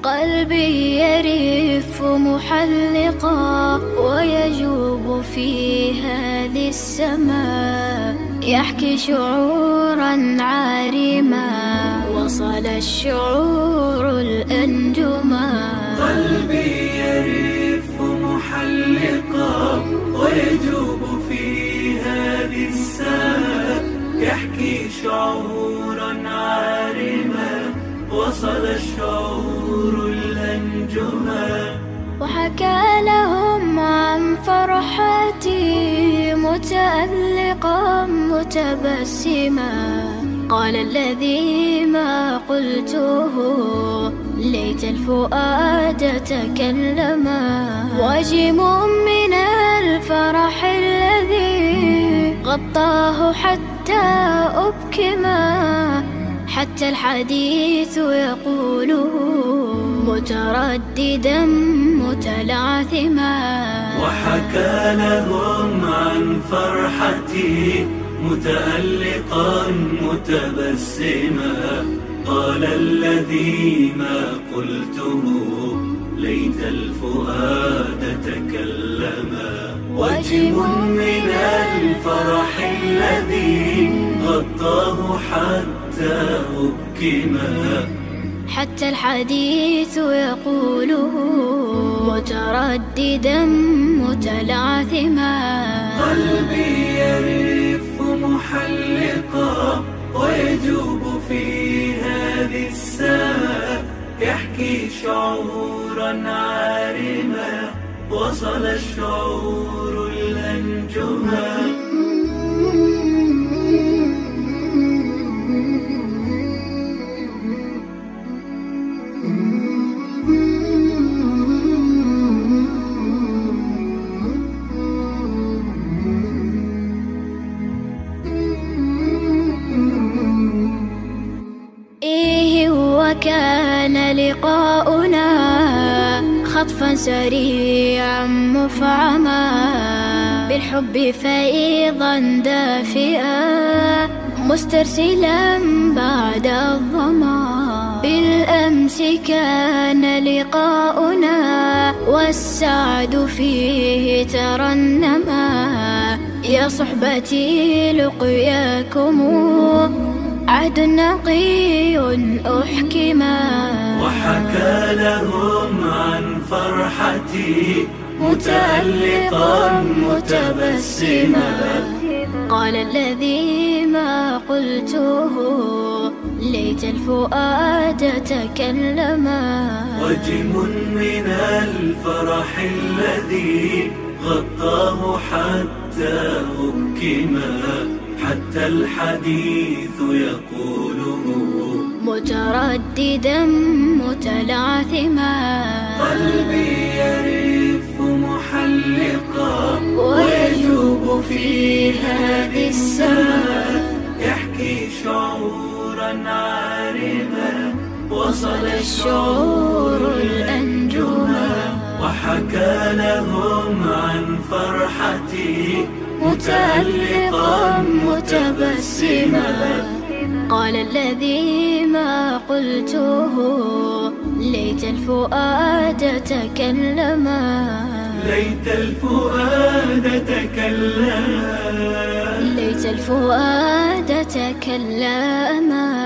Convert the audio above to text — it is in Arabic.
قلبي يرف محلقا ويجوب في هذه السماء، يحكي شعورا عارما وصل الشعور الأنجما. قلبي يرف محلقا ويجوب في هذه السماء، يحكي شعورا عارما وصل الشعور الأنجما. وحكى لهم عن فرحتي متألقا متبسما، قال الذي ما قلته ليت الفؤاد تكلما. واجم من الفرح الذي غطاه حتى أبكما، حتى الحديث يقوله مترددا متلعثما. وحكى لهم عن فرحتي متألقا متبسما، قال الذي ما قلته ليت الفؤاد تكلما. وجم من الفرح الذي غطاه حتى أبكما، حتى الحديث يقوله مترددا متلعثما. قلبي يرف محلقا ويجوب في هذه السماء، يحكي شعورا عارما وصل الشعور الأنجما. وكان لقاؤنا خطفا سريعا مفعما، بالحب فيضا دافئا مسترسلا بعد الظما. بالأمس كان لقاؤنا والسعد فيه ترنما، يا صحبتي لقياكم عهد نقي أحكما. وحكى لهم عن فرحتي متألقا متبسما، قال الذي ما قلته ليت الفؤاد تكلما. وجم من الفرح الذي غطاه حتى أبكما، حتى الحديث يقوله مترددا متلعثما. قلبي يرف محلقا ويجوب في هذه السماء، يحكي شعورا عارما وصل الشعور الأنجما. وحكى لهم عن فرحتي متألقا متبسما، قال الذي ما قلته ليت الفؤاد تكلما. ليت الفؤاد تكلما، ليت الفؤاد تكلما.